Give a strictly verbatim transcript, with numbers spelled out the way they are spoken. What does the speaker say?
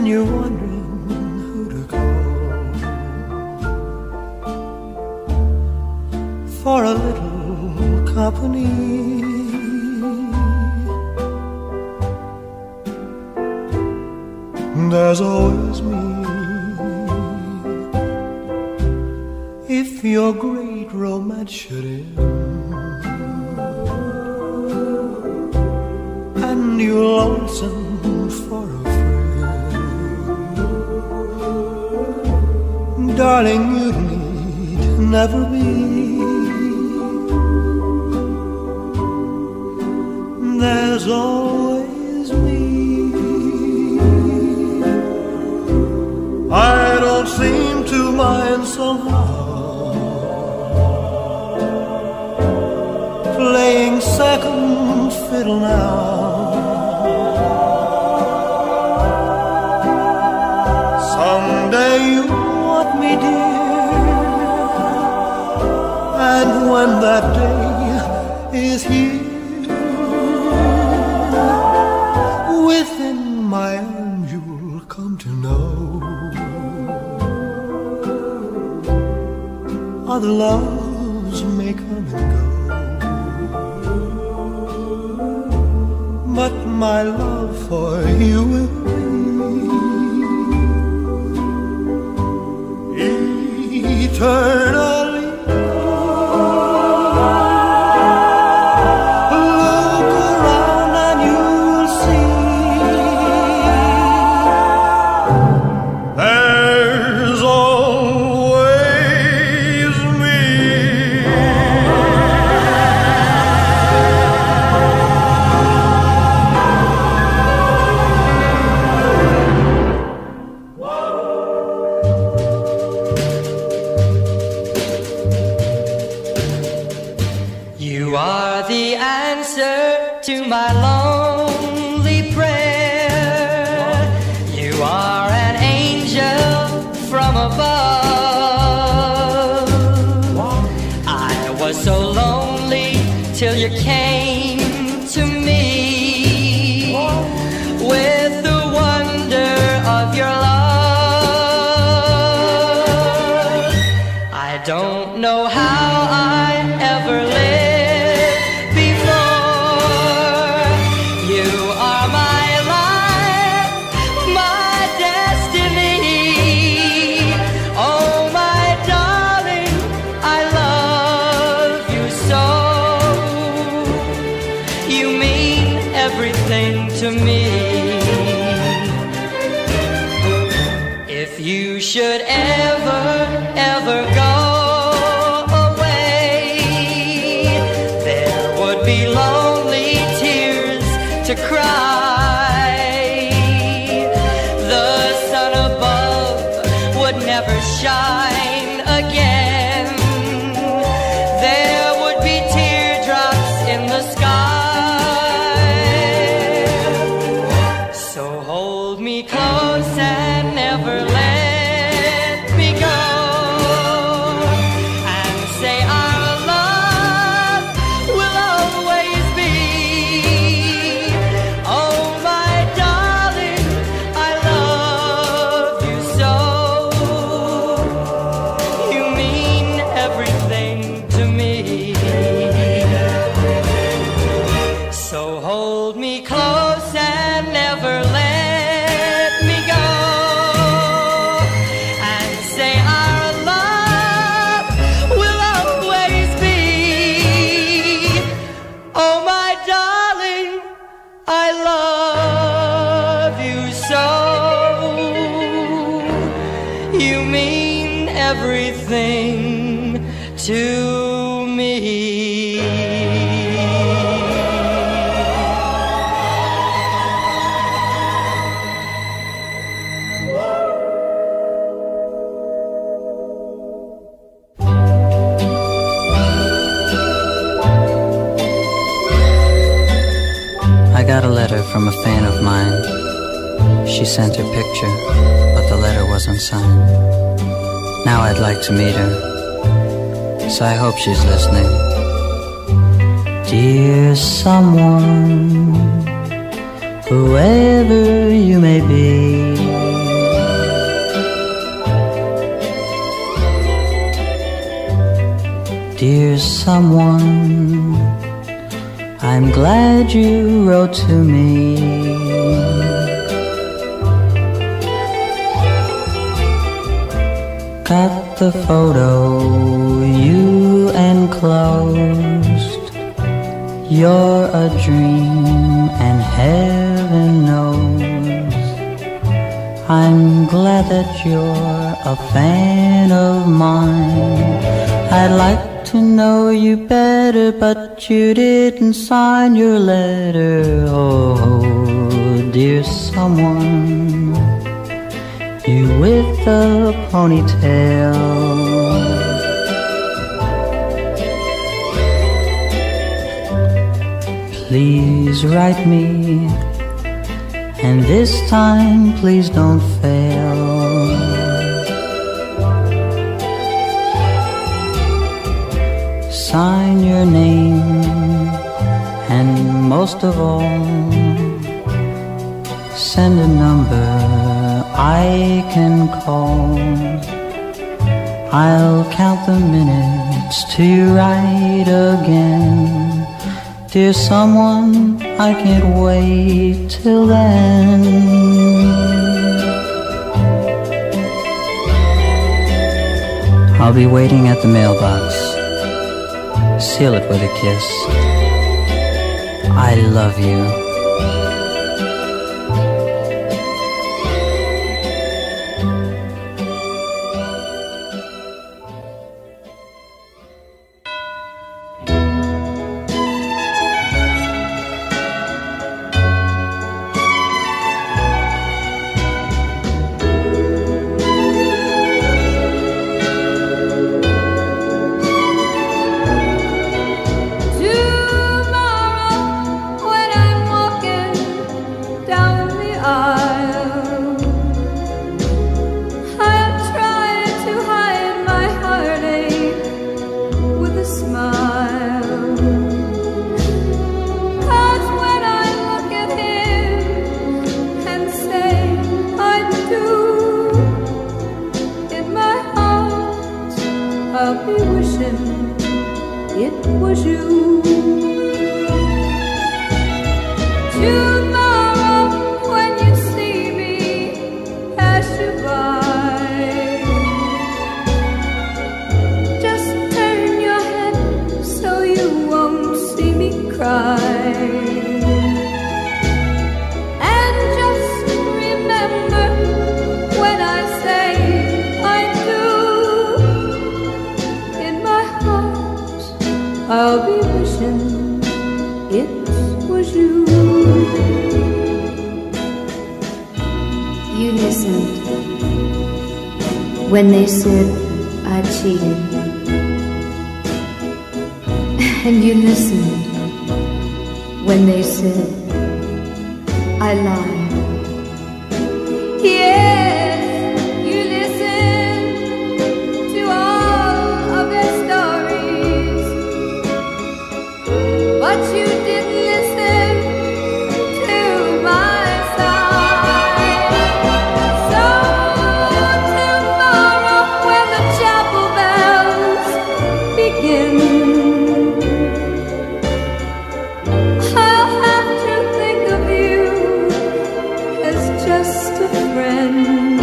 you're wondering who to call for a little company, there's always me. If your great romance should end and you're lonesome for a friend, darling, you need never be. There's always me. I don't seem to mind somehow playing second fiddle now. Someday you want me, dear, and when that day is here, within my arms you'll come to know other loves may come and go, but my love for you will be eternally. Look around and you'll see there's always me. You are the answer to my lonely prayer. You are an angel from above. I was so lonely till you came to me with the wonder of your love. I don't know how I ever lived. To me, if you should ever, ever go away, there would be lonely tears to cry. The sun above would never shine again. There would be teardrops in the sky. Close and never let me go, and say our love will always be. Oh my darling, I love you so. You mean everything to me. So hold me close and never let everything to me. I got a letter from a fan of mine. She sent her picture, but the letter wasn't signed. Now I'd like to meet her, so I hope she's listening. Dear someone, whoever you may be, dear someone, I'm glad you wrote to me. Got the photo you enclosed. You're a dream and heaven knows I'm glad that you're a fan of mine. I'd like to know you better, but you didn't sign your letter. Oh, dear someone, you with the ponytail. Please write me, and this time please don't fail. Sign your name, and most of all, send a number I can call. I'll count the minutes till you write again. Dear someone, I can't wait till then. I'll be waiting at the mailbox. Seal it with a kiss. I love you. I'll be wishing it was you. Tomorrow when you see me pass you by, just turn your head so you won't see me cry. I'll be wishing it was you. You listened when they said I cheated, and you listened when they said I lied. Yes, you listened to all of their stories, but you didn't listen to my side. So tomorrow when the chapel bells begin, I'll have to think of you as just a friend.